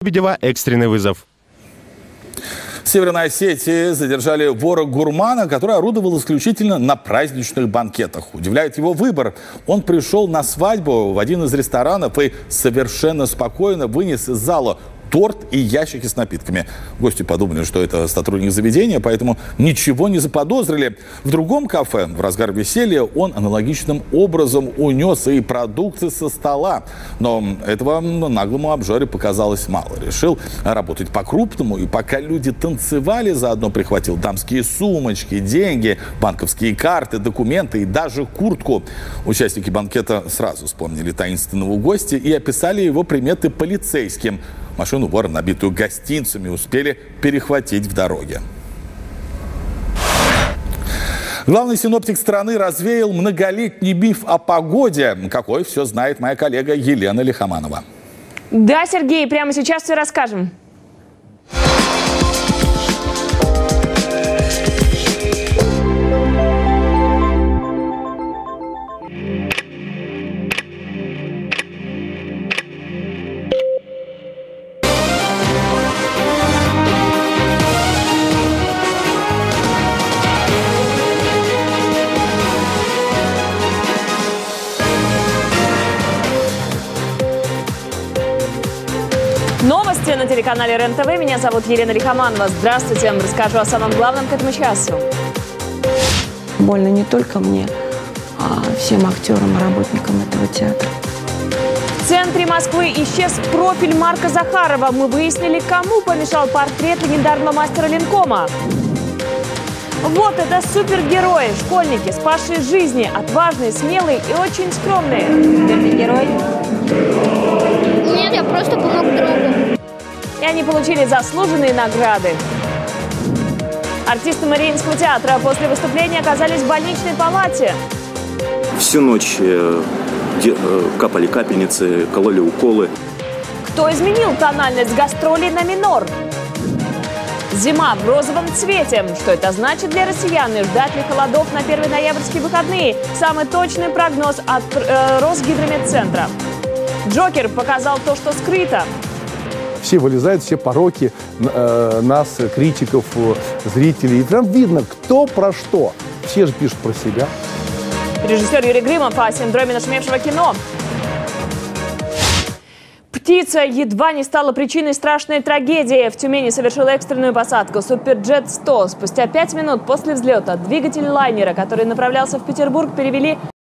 Лебедева экстренный вызов. В Северной Осетии задержали вора-гурмана, который орудовал исключительно на праздничных банкетах. Удивляет его выбор. Он пришел на свадьбу в один из ресторанов и совершенно спокойно вынес из зала торт и ящики с напитками. Гости подумали, что это сотрудник заведения, поэтому ничего не заподозрили. В другом кафе в разгар веселья он аналогичным образом унес и продукты со стола. Но этого наглому обжоре показалось мало. Решил работать по-крупному, и пока люди танцевали, заодно прихватил дамские сумочки, деньги, банковские карты, документы и даже куртку. Участники банкета сразу вспомнили таинственного гостя и описали его приметы полицейским. Машину вора, набитую гостинцами, успели перехватить в дороге. Главный синоптик страны развеял многолетний миф о погоде. Какой, все знает моя коллега Елена Лихоманова. Да, Сергей, прямо сейчас все расскажем. Новости на телеканале РЕН-ТВ. Меня зовут Елена Лихоманова. Здравствуйте. Расскажу о самом главном к этому часу. Больно не только мне, а всем актерам и работникам этого театра. В центре Москвы исчез профиль Марка Захарова. Мы выяснили, кому помешал портрет легендарного мастера линкома. Вот это супергерои, школьники, спасшие жизни, отважные, смелые и очень скромные. Ты герой? Нет, я просто помог другу. И они получили заслуженные награды. Артисты Мариинского театра после выступления оказались в больничной палате. Всю ночь капали капельницы, кололи уколы. Кто изменил тональность гастролей на минор? Зима в розовом цвете. Что это значит для россиян? И ждать ли холодов на 1 ноябрьские выходные? Самый точный прогноз от Росгидрометцентра. Джокер показал то, что скрыто. Все вылезают, все пороки нас, критиков, зрителей. И прям видно, кто про что. Все же пишут про себя. Режиссер Юрий Грымов о синдроме нашумевшего кино. Птица едва не стала причиной страшной трагедии. В Тюмени совершил экстренную посадку Суперджет-100. Спустя 5 минут после взлета двигатель лайнера, который направлялся в Петербург, перевели